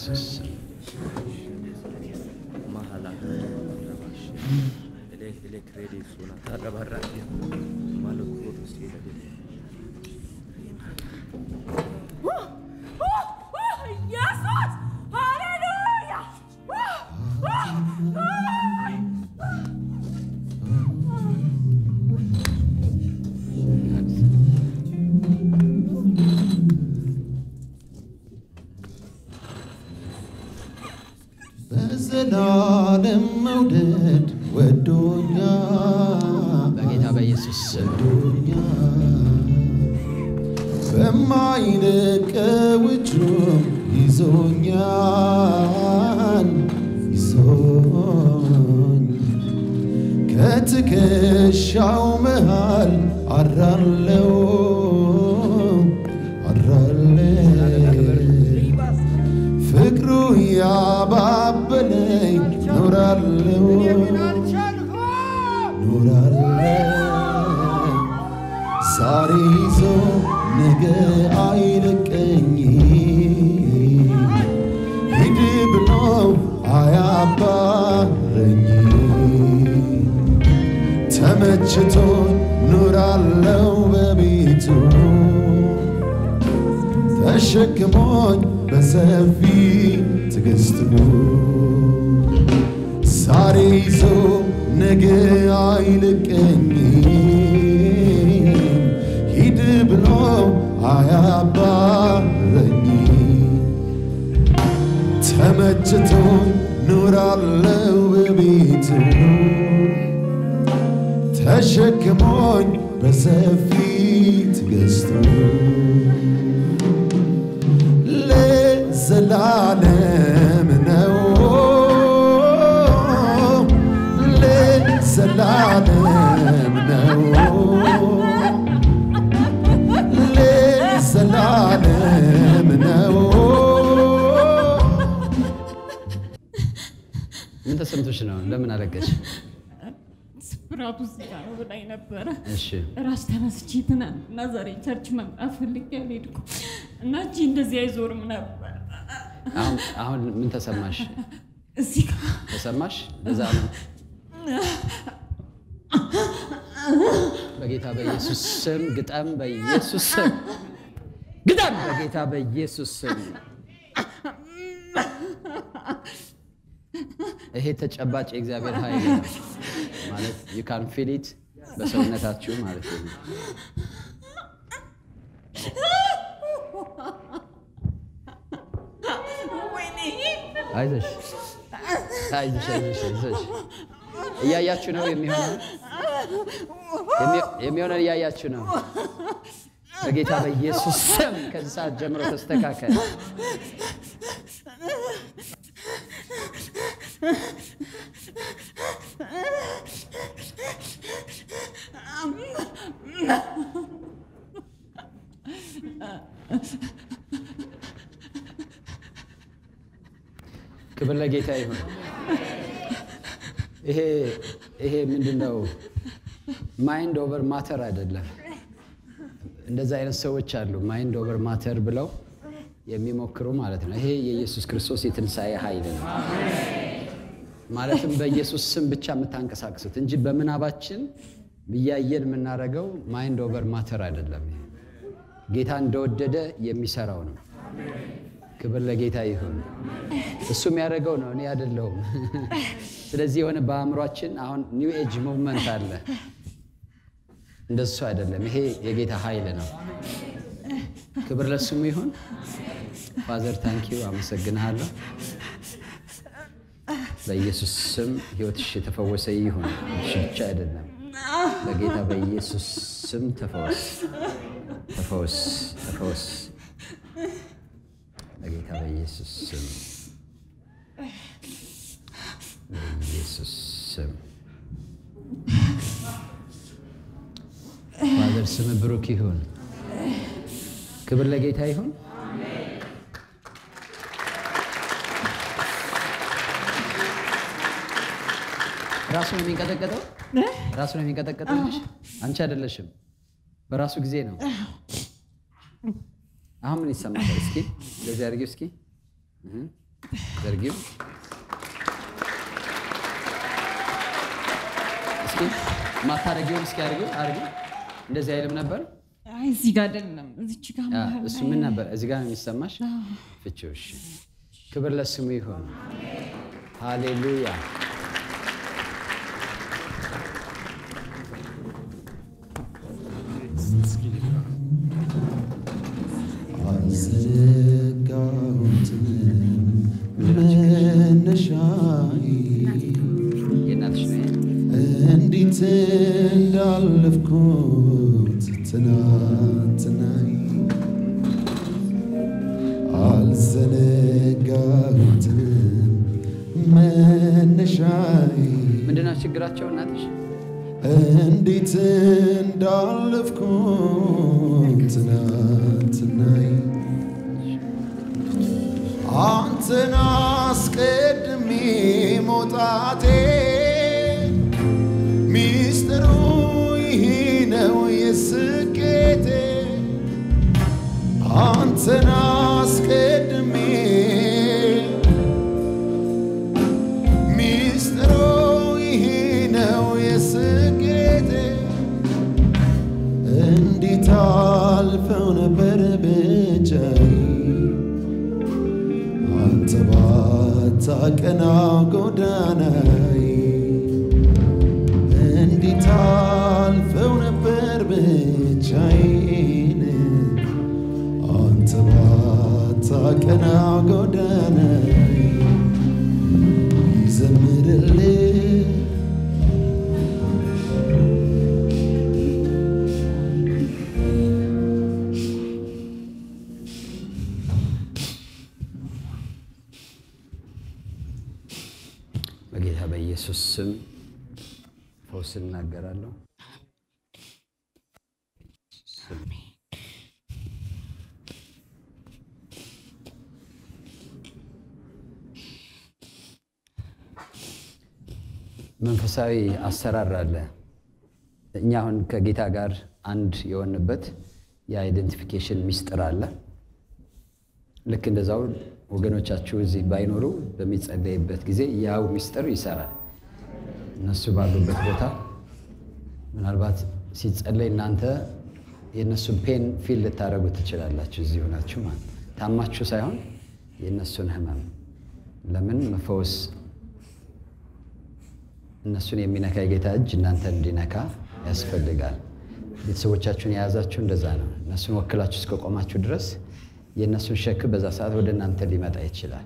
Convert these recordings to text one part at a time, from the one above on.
በኢየሱስ ማሃላ ኤሌክትሪክ ሱና ታረባራ ማለኩሮስ ይላል ኢየሱስ ሃሌሉያ በዘላለም መውደድ ወዶኛ በጌታ በኢየሱስ ወዶኛ በማይለቀው እጁ ይዞኛል ይዞኝ ከትከሻው መሃል አራለው ፍቅሩ ያባበለኝ ኖራለው ዛሬ ይዞ ነገ አይለቀኝ ሂድ ብሎ አያባረኝ ተመችቶኝ ኖራለው በቤቱ ተሸክሞኝ በሰፊ ትዕግስቱ ዛሬ ይዞ ነገ አይለቀኝ ሂድ ብሎ አያባረኝ ተመችቶኝ ኖራለው በቤቱ ተሸክሞኝ በሰፊ ትዕግስቱ ለዘላለም ነው ለዘላለም ነው ለዘላለም ነው ምን ተሰምቶሽ ነው ለምን አለቀሽ ስብራቱ ሲጋር ብላይ ነበር እሺ ራስ ተነስቼ ትናንትና ዛሬ ቸርች መምጣት ፈልጌ አልሄድኩም እና እጄ እንደዚህ አይዞርም ነበር አሁን ምን ተሰማሽ እዚህ ተሰማሽ ለዛ ነው በጌታ በኢየሱስ ስም ግጠም በኢየሱስ ስም ግጠም በጌታ በኢየሱስ ስም ይሄ ተጨባጭ የእግዚአብሔር ኃይል ነው ማለት you can feel it በሰውነታችሁ ማለት ነው አይዞሽ እያያችሁ ነው የሚሆነው እያያችሁ ነው በጌታ በኢየሱስ ስም ከዚህ ሰዓት ጀምሮ ተስተካከል ክብር ለጌታ ይሁን ይሄ ምንድነው ማይንድ ኦቨር ማተር አይደለም እንደዛ አይነት ሰዎች አሉ ማይንድ ኦቨር ማተር ብለው የሚሞክሩ ማለት ነው ይሄ የኢየሱስ ክርስቶስ የትንሳኤ ኃይል ነው ማለትም በኢየሱስ ስም ብቻ የምታንቀሳቅሱት እንጂ በመናባችን በያየን የምናረገው ማይንድ ኦቨር ማተር አይደለም ጌታ እንደወደደ የሚሰራው ነው ክብር ለጌታ ይሁን እሱም ያደረገው ነው እኔ አይደለሁም ስለዚህ የሆነ በአእምሯችን አሁን ኒው ኤጅ ሙቭመንት አለ እንደሱ አይደለም ይሄ የጌታ ኃይል ነው ክብር ለስሙ ይሁን ፋዘር ታንክ ዩ አመሰግናለሁ በኢየሱስ ስም ህይወትሽ የተፈወሰ ይሁን እሺ ብቻ አይደለም በጌታ በኢየሱስ ስም ተፈወስ በጌታ በኢየሱስ ስም በኢየሱስ ስም ፋዘር ስም ብሩክ ይሁን ክብር ለጌታ ይሁን ራሱ ነው የሚንቀጠቀጠው ራሱ ነው የሚንቀጠቀጠው አንቺ አይደለሽም በራሱ ጊዜ ነው አሁን ምን ይሰማል እስኪ ለዚህ አድርጊው እስኪ ዘርጊው እስኪ ማታረጊውን እስኪ አርጊው እንደዚህ አይልም ነበር አይ እዚህ ጋር አይደለም እዚች ጋር ማለት እሱ ምን ነበር እዚህ ጋር ነው የሚሰማሽ ፍቺው እሺ ክብር ለስሙ ይሁን ሃሌሉያ እንዴት እንዳለፍኩት ትናንትናይ አልዘነጋሁትም መነሻይ ምንድነው ችግራቸው እናትሽ እንዴት እንዳለፍኩት ትናንትናይ አንተን አስቀድሜ መውጣቴ ሚስጥሩ ይሄ ነው የስኬቴ አንተን አስቀድሜ ሚስጥሩ ይሄ ነው የስኬቴ እንዴት አልፈው ነበር ብቻዬ አንተ ባታቀናው ጎዳናዬ እንዴት አልፈው ነበር ብቻዬን አንተ ባታቀናው ጎዳናዬ ይዘምርልህ በጌታ በኢየሱስ ስም ፈውስ እናገራለሁ መንፈሳዊ አሰራር አለ እኛ አሁን ከጌታ ጋር አንድ የሆንበት የአይደንቲፊኬሽን ሚስጥር አለ ልክ እንደዛው ወገኖቻችሁ እዚህ ባይኖሩ በሚጸለይበት ጊዜ ያው ሚስጥር ይሰራል እነሱ ባሉበት ቦታ ምናልባት ሲጸለይ እናንተ የነሱን ፔን ፊል ልታረጉ ትችላላችሁ እዚህ ሆናችሁ ማለት ታማችሁ ሳይሆን የነሱን ህመም ለምን መፈወስ እነሱን የሚነካ የጌታ እጅ እናንተ እንዲነካ ያስፈልጋል ቤተሰቦቻችሁን የያዛችሁ እንደዛ ነው እነሱን ወክላችሁ እስከቆማችሁ ድረስ የነሱን ሸክም በዛ ሰዓት ወደ እናንተ ሊመጣ ይችላል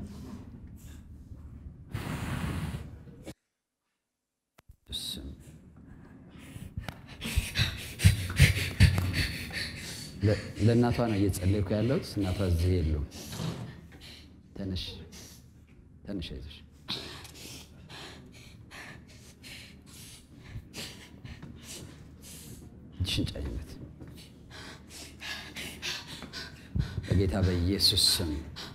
ለእናቷ ነው እየጸለይኩ ያለሁት እናቷ እዚህ የሉም ተነሽ አይዞሽ ሽንጫይነት በጌታ በኢየሱስ ስም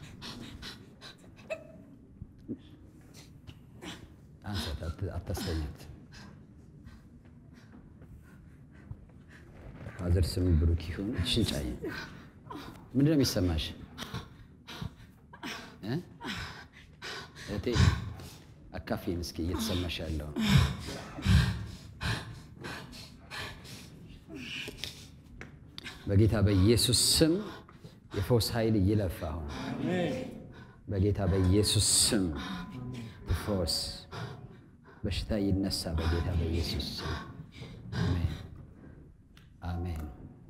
አንተ አታስተኛት ፋዘር ስም ብሩክ ይሁን ሽንጫይ ምንድነው የሚሰማሽ እቴ አካፊን እስኪ እየተሰማሽ ያለው በጌታ በኢየሱስ ስም የፈውስ ኃይል ይለፍ አሁን በጌታ በኢየሱስ ስም ፈውስ በሽታ ይነሳ በጌታ በኢየሱስ ስም አሜን አሜን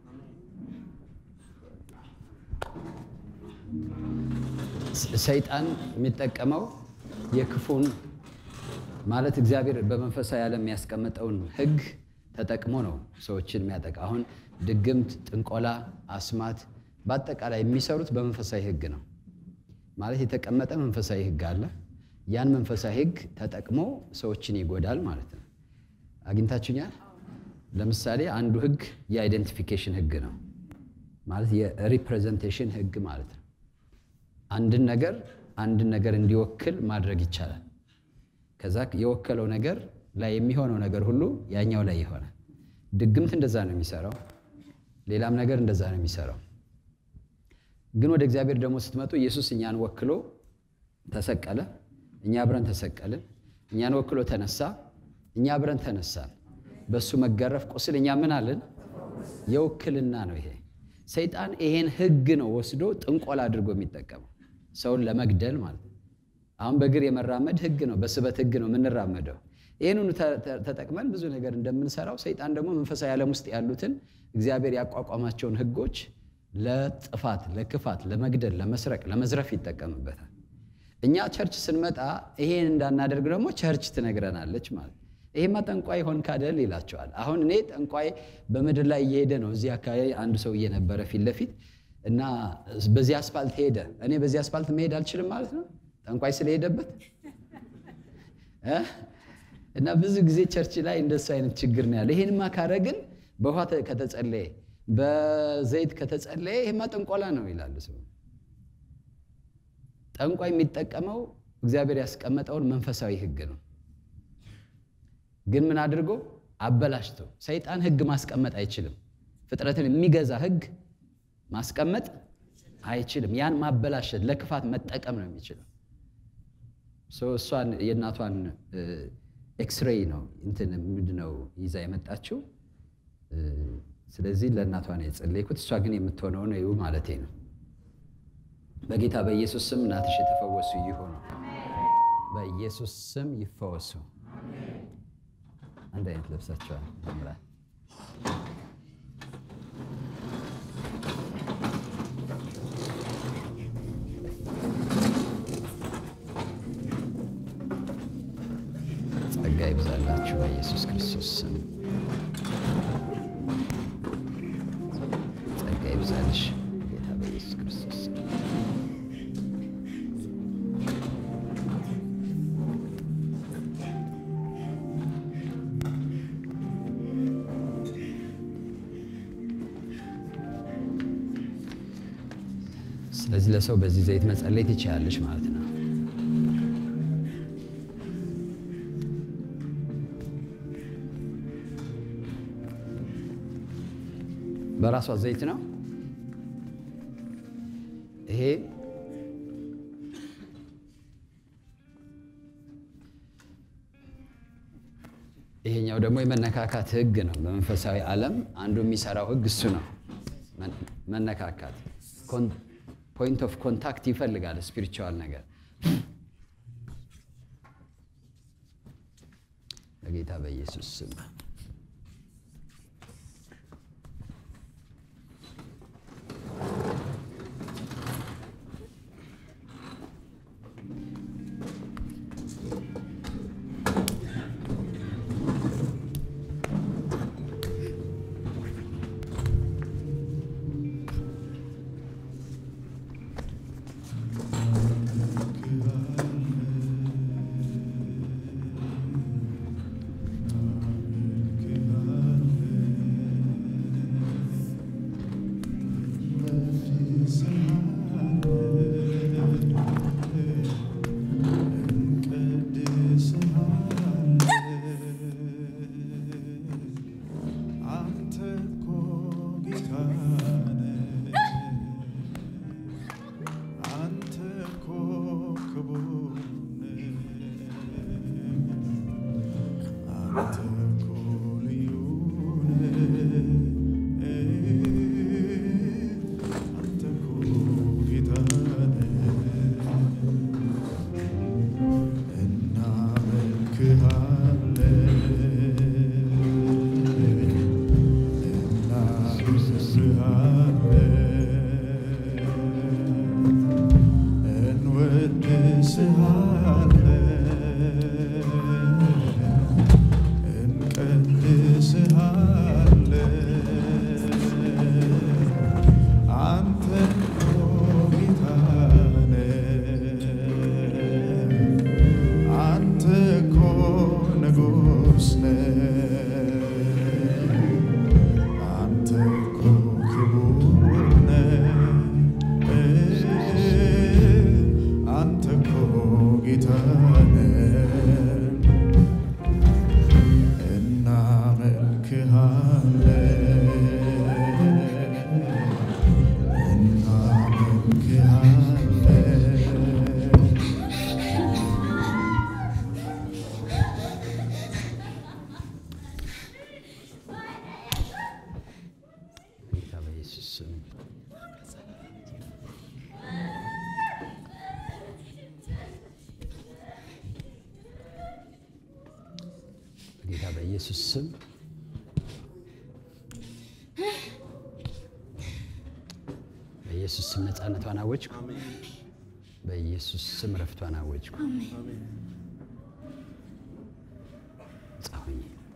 ሰይጣን የሚጠቀመው የክፉን ማለት እግዚአብሔር በመንፈሳዊ ዓለም ያስቀመጠውን ህግ ተጠቅሞ ነው ሰዎችን የሚያጠቃ አሁን ድግምት ጥንቆላ አስማት በአጠቃላይ የሚሰሩት በመንፈሳዊ ህግ ነው ማለት የተቀመጠ መንፈሳዊ ህግ አለ ያን መንፈሳዊ ህግ ተጠቅሞ ሰዎችን ይጎዳል ማለት ነው አግኝታችሁኛል ለምሳሌ አንዱ ህግ የአይደንቲፊኬሽን ህግ ነው ማለት የሪፕሬዘንቴሽን ህግ ማለት ነው አንድን ነገር እንዲወክል ማድረግ ይቻላል ከዛ የወከለው ነገር ላይ የሚሆነው ነገር ሁሉ ያኛው ላይ ይሆናል ድግምት እንደዛ ነው የሚሰራው ሌላም ነገር እንደዛ ነው የሚሰራው ግን ወደ እግዚአብሔር ደግሞ ስትመጡ ኢየሱስ እኛን ወክሎ ተሰቀለ፣ እኛ አብረን ተሰቀልን። እኛን ወክሎ ተነሳ፣ እኛ አብረን ተነሳን። በሱ መገረፍ ቁስል እኛ ምን አለን? የውክልና ነው ይሄ። ሰይጣን ይሄን ህግ ነው ወስዶ ጥንቆላ አድርጎ የሚጠቀመው ሰውን ለመግደል ማለት ነው። አሁን በእግር የመራመድ ህግ ነው፣ በስበት ህግ ነው የምንራመደው። ይሄንን ተጠቅመን ብዙ ነገር እንደምንሰራው ሰይጣን ደግሞ መንፈሳዊ ዓለም ውስጥ ያሉትን እግዚአብሔር ያቋቋማቸውን ህጎች ለጥፋት፣ ለክፋት፣ ለመግደል፣ ለመስረቅ፣ ለመዝረፍ ይጠቀምበታል። እኛ ቸርች ስንመጣ ይሄን እንዳናደርግ ደግሞ ቸርች ትነግረናለች ማለት። ይሄማ ጠንቋይ ሆንክ አይደል ይላቸዋል። አሁን እኔ ጠንቋይ በምድር ላይ እየሄደ ነው። እዚህ አካባቢ አንድ ሰው እየነበረ ፊት ለፊት እና በዚህ አስፋልት ሄደ። እኔ በዚህ አስፋልት መሄድ አልችልም ማለት ነው ጠንቋይ ስለሄደበት እና ብዙ ጊዜ ቸርች ላይ እንደሱ አይነት ችግር ነው ያለ። ይሄንማ ካረግን በውሃ ከተጸለየ በዘይት ከተጸለየ ይሄማ ጥንቆላ ነው ይላል ሰው። ጠንቋይ የሚጠቀመው እግዚአብሔር ያስቀመጠውን መንፈሳዊ ህግ ነው። ግን ምን አድርጎ አበላሽቶ። ሰይጣን ህግ ማስቀመጥ አይችልም። ፍጥረትን የሚገዛ ህግ ማስቀመጥ አይችልም። ያን ማበላሸት፣ ለክፋት መጠቀም ነው የሚችለው። እሷን የእናቷን ኤክስሬይ ነው እንትን ምንድነው ይዛ የመጣችው። ስለዚህ ለእናቷ ነው የጸለይኩት። እሷ ግን የምትሆነው ነው ይው ማለቴ ነው። በጌታ በኢየሱስ ስም እናትሽ የተፈወሱ ይሁኑ። በኢየሱስ ስም ይፈወሱ። አንድ አይነት ለብሳቸዋል ያምራል። ጸጋ ይብዛላችሁ በኢየሱስ ክርስቶስ ስም። ጸጋ ይብዛልሽ ጌታ በኢየሱስ ክርስቶስ ስም። ስለዚህ ለሰው በዚህ ዘይት መጸለይ ትችላለሽ ማለት ነው። በራሷ ዘይት ነው ይሄ። ይሄኛው ደግሞ የመነካካት ህግ ነው። በመንፈሳዊ ዓለም አንዱ የሚሰራው ህግ እሱ ነው። መነካካት ፖይንት ኦፍ ኮንታክት ይፈልጋል። ስፒሪቹዋል ነገር በጌታ በኢየሱስ ስም በኢየሱስ ስም በኢየሱስ ስም ነፃነቷን አወጅኩ በኢየሱስ ስም ረፍቷን አወጅኩ አሜን ጻሁኝ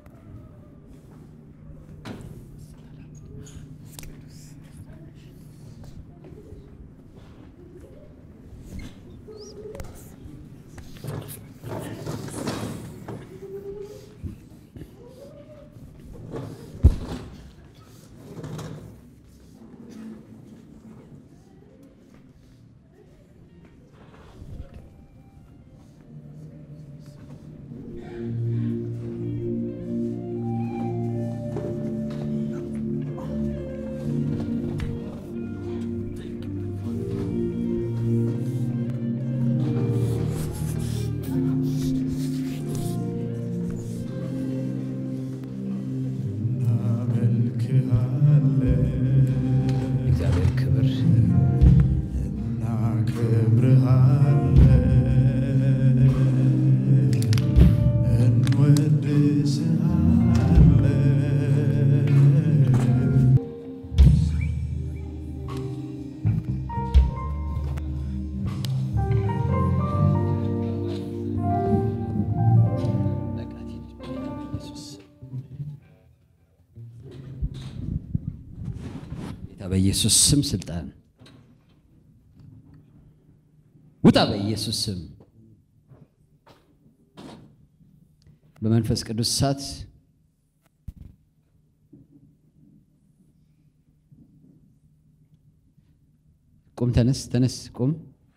በኢየሱስ ስም ስልጣን ውጣ በኢየሱስ ስም በመንፈስ ቅዱስ እሳት ቁም ተነስ ቁም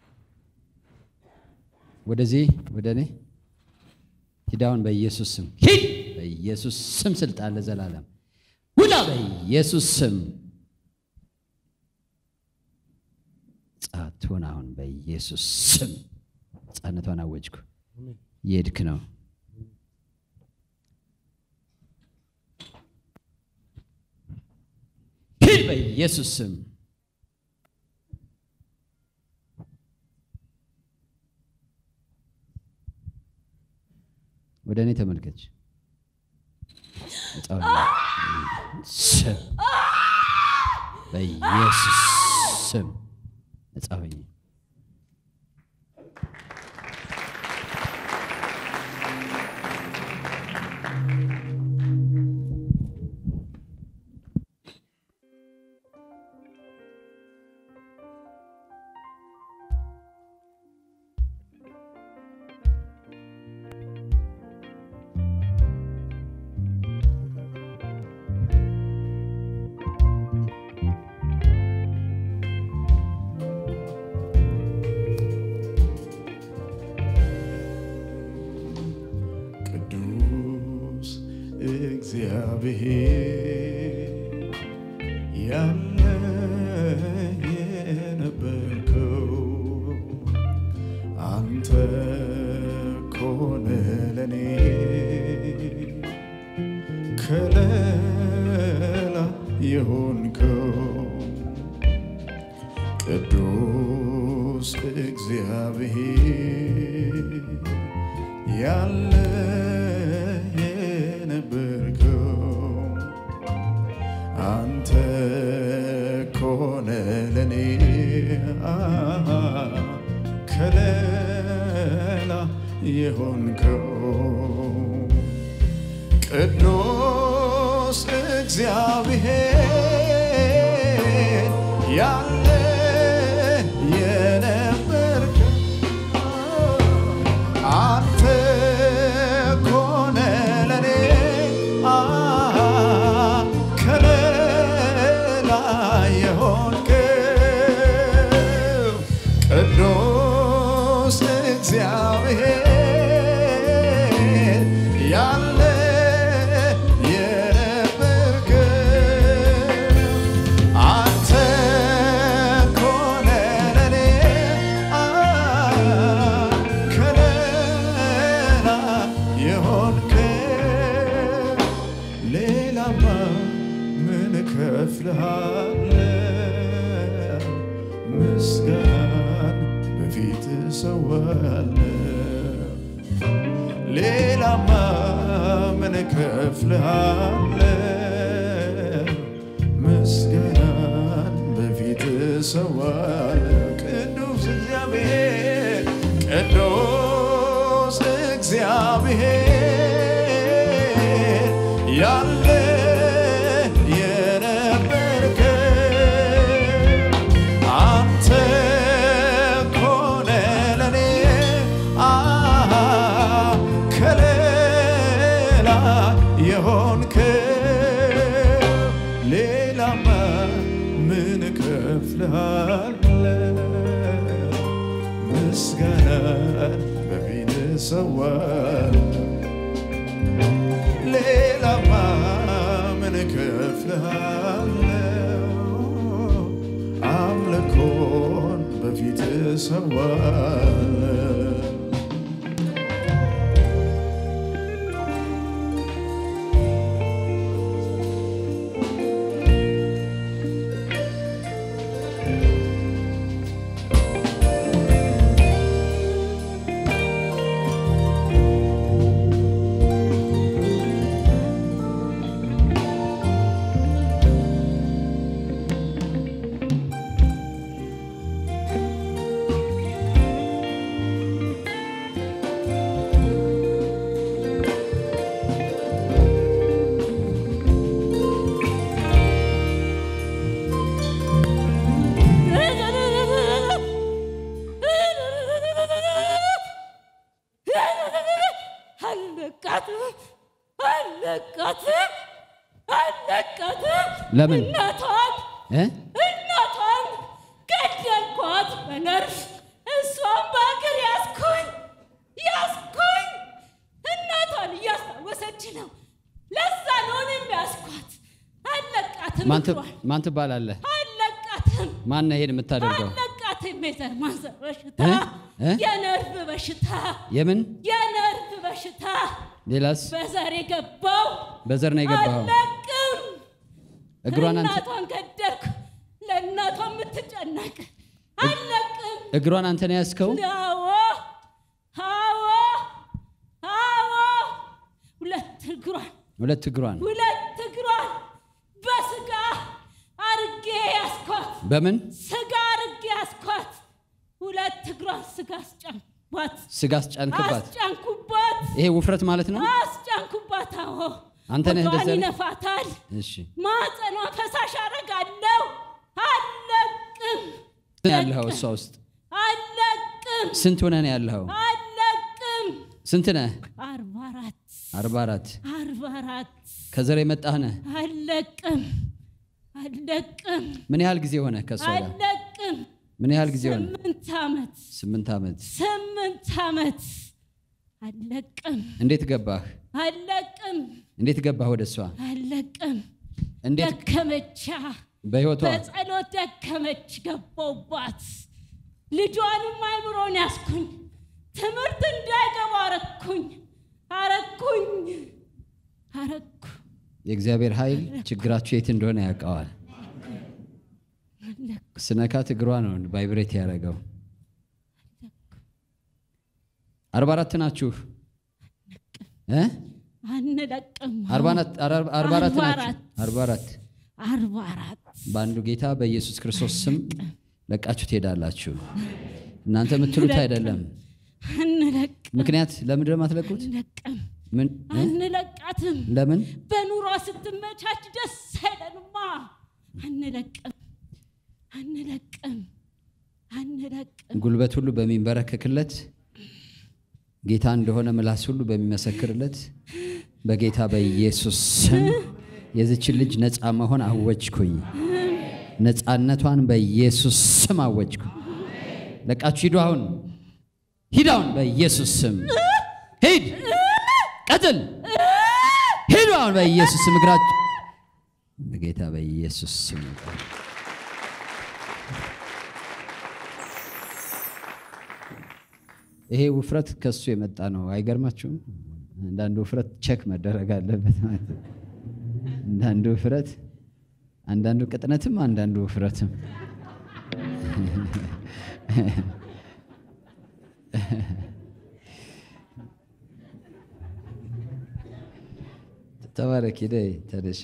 ወደዚህ ወደኔ ሂዳውን በኢየሱስ ስም ሂድ በኢየሱስ ስም ስልጣን ለዘላለም ውጣ በኢየሱስ ስም ጻቱን አሁን በኢየሱስ ስም ጻነቷን አወጅኩ ይድክ ነው ሂድ በኢየሱስ ስም ወደኔ ተመልከች በኢየሱስ ስም ነጻሁኝ እግዚአብሔር ያለ የነበርከው አንተ ኮነ ለኔ ከለላ የሆንከው ቅዱስ እግዚአብሔር ያለ አንተ ኮነ ለኔ ከለላ የሆንከው ቅዱስ እግዚአብሔር ያለ የነበርከው አንተ ኮነ ለኔ ቅዱስ እግዚአብሔር ያለ የነበርከው አንተ ኮነ ለኔ ከለላ የሆንከው ሌላማ ምን እከፍልሃለሁ ምስጋና በፊት ሰዋለሁ ሌላማ ምን እከፍልሃለሁ ምስጋናን በፊት እሰዋለሁ ቅዱስ እግዚአብሔር ቅዱስ እግዚአብሔር ያለ የነበርከ አንተ ኮነ ለኔ ከሌላ የሆንክ ሌላማ ምን እከፍልሃለሁ ምስጋናን በፊት እሰዋለሁ ሌላማ ምን እከፍልሃለሁ አምልኮን በፊት እሰዋለሁ ለምን እናቷን ገደልኳት በነርፍ እሷን በእግር ያስኩኝ እናቷን እያስታወሰች ነው ለዛ ነው የሚያስኳት አለቃትም ማን ትባላለህ አለቃትም ማን ይሄን የምታደርገው አለቃትም የዘር ማንዘር በሽታ የነርቭ በሽታ የምን የነርቭ በሽታ ሌላስ በዘር ነው የገባው እግሯን እናቷን ገደልኩ ለእናቷ የምትጨነቅ አለቅም እግሯን አንተ ነው ያስከው አዎ ሁለት እግሯን በስጋ አርጌ ያስኳት በምን ስጋ አርጌ ያስኳት ሁለት እግሯን ስጋ አስጫንክባት ይሄ ውፍረት ማለት ነው አስጫንኩባት አዎ አንተ ነህ እንደዛ ይነፋታል እሺ ማጸኗ ፈሳሽ አረጋለሁ አለቅም ያለኸው እሷ ውስጥ አለቅም ስንት ሆነ ነው ያለኸው አለቅም ስንት ነህ 44 ከዘር የመጣህ ነህ አለቅም ምን ያህል ጊዜ ሆነ ከሷ ጋር አለቅም ምን ያህል ጊዜ ሆነ 8 ዓመት አለቅም እንዴት ገባህ እንዴት ገባህ ወደሷ አለቅም እንዴት ደከመቻ በህይወቷ በጸሎት ደከመች ገባውባት ልጇንም አይምሮን ያስኩኝ ትምህርት እንዳይገባ አረኩኝ የእግዚአብሔር ኃይል ችግራችሁ የት እንደሆነ ያውቀዋል ስነካት እግሯ ነው ቫይብሬት ያደረገው 44 ናችሁ አንለቅም 44 በአንዱ ጌታ በኢየሱስ ክርስቶስ ስም ለቃችሁ ትሄዳላችሁ እናንተ የምትሉት አይደለም ምክንያት ለምን ማትለቁት ምን አንለቃትም ለምን በኑሯ ስትመቻች ደስ አይለንማ አንለቅም ጉልበት ሁሉ በሚንበረከክለት ጌታ እንደሆነ ምላስ ሁሉ በሚመሰክርለት በጌታ በኢየሱስ ስም የዚች ልጅ ነፃ መሆን አወጅኩኝ ነፃነቷን በኢየሱስ ስም አወጅኩኝ ለቃችሁ ሂዱ አሁን በኢየሱስ ስም ሂድ ቀጥል ሂዱ አሁን በኢየሱስ ስም እግራችሁ በጌታ በኢየሱስ ስም ይሄ ውፍረት ከሱ የመጣ ነው አይገርማችሁም አንዳንዱ ውፍረት ቼክ መደረግ አለበት ማለት አንዳንዱ ውፍረት አንዳንዱ ቅጥነትም አንዳንዱ ውፍረትም ተባረክ ይደይ ተደሽ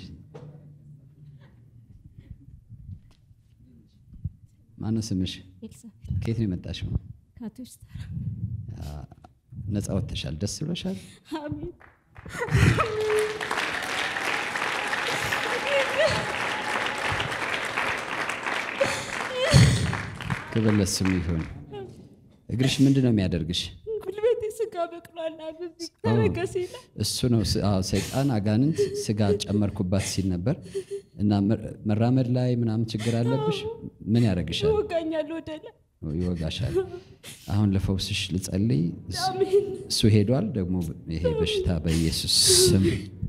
ማነው ስምሽ? ከየት ነው የመጣሽው? ካቶስተራ ነፃ ወጥተሻል። ደስ ብሎሻል? አሜን። ክብር ለስሙ ይሁን። እግርሽ ምንድነው የሚያደርግሽ? ጉልበቴ ስጋ በቅሏል አብዚ ተረገሰና እሱ ነው ሰይጣን አጋንንት ስጋ ጨመርኩባት ሲል ነበር እና መራመድ ላይ ምናምን ችግር አለብሽ። ምን ያደርግሻል? ይወጋኛል ወደለ ይወጋሻል። አሁን ለፈውስሽ ልጸልይ። እሱ ሄዷል። ደግሞ ይሄ በሽታ በኢየሱስ ስም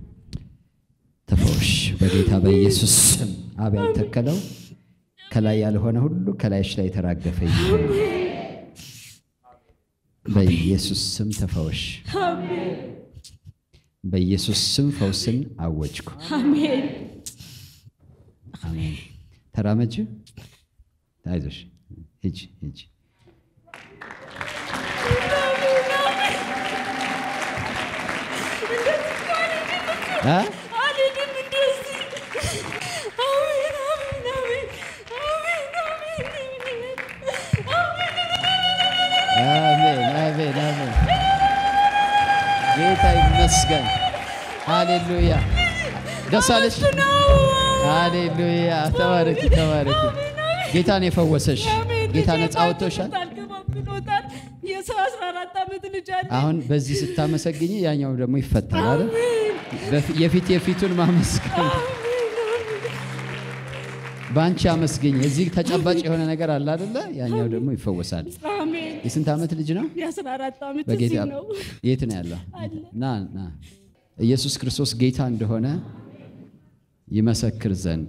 ተፈውሽ በጌታ በኢየሱስ ስም። አብ ያልተከለው ከላይ ያልሆነ ሁሉ ከላይሽ ላይ ተራገፈ ይሁን በኢየሱስ ስም ተፈውሽ። አሜን። በኢየሱስ ስም ፈውስን አወጅኩ። አሜን አሜን። ተራመጂ። አይዞሽ ሂጂ ሂጂ። አሜን አሜን አሜን። ጌታ ይመስገን። ሃሌሉያ። ደስ አለሽ? ሃሌሉያ። ተባረኪ ተባረኪ። ጌታ ነው የፈወሰሽ። ጌታ ነፃ አውጥቶሻል። የሰው 14 ዓመት ልጅ አለ። አሁን በዚህ ስታመሰግኝ ያኛው ደግሞ ይፈታል አይደል? የፊቱን ማመስገን ባንቺ አመስገኝ። እዚህ ተጨባጭ የሆነ ነገር አለ አይደለ? ያኛው ደግሞ ይፈወሳል። አሜን። የስንት ዓመት ልጅ ነው? የ14 ዓመት በጌታ ነው። የት ነው ያለው? ና ኢየሱስ ክርስቶስ ጌታ እንደሆነ ይመሰክር ዘንድ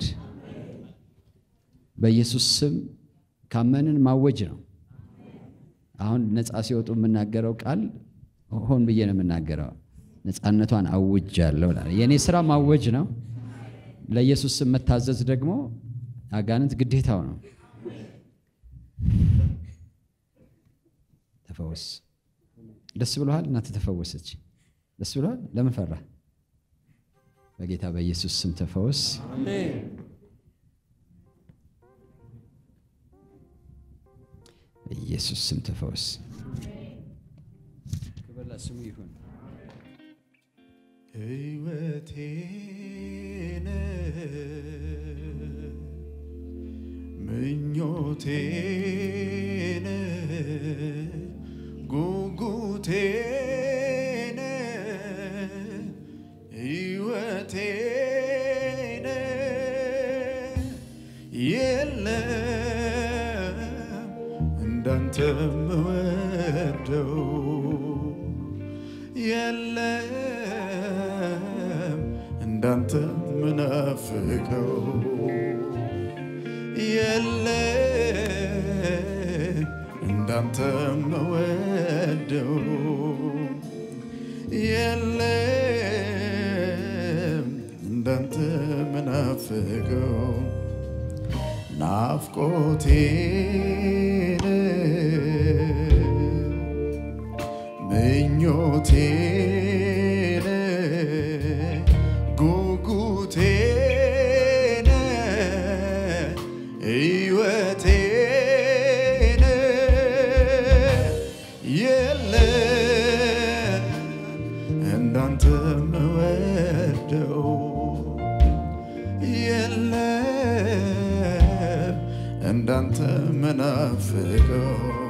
በኢየሱስ ስም ካመንን ማወጅ ነው። አሁን ነፃ ሲወጡ የምናገረው ቃል ሆን ብዬ ነው የምናገረው። ነፃነቷን አውጃለሁ። የኔ ስራ ማወጅ ነው። ለኢየሱስ ስም መታዘዝ ደግሞ አጋንንት ግዴታው ነው። ተፈወስ። ደስ ብሎሃል? እናት ተፈወሰች። ደስ ብሎሃል? ለምን ፈራ? በጌታ በኢየሱስ ስም ተፈወስ። አሜን። በኢየሱስ ስም ተፈወስ። ክብር ለስሙ ይሁን። ሕይወቴን ምኞቴን ጉጉቴን ሕይወቴን የለም እንዳንተ ምወደው የለም እንዳንተ ምናፍቀው የለም እንዳንተ ምወደው የለም እንዳንተ ምናፍቀው ናፍቆቴን ምኞቴን ጉጉቴን ሕይወቴን የለም እንዳንተ ምወደው የለም እንዳንተ ምናፍቀው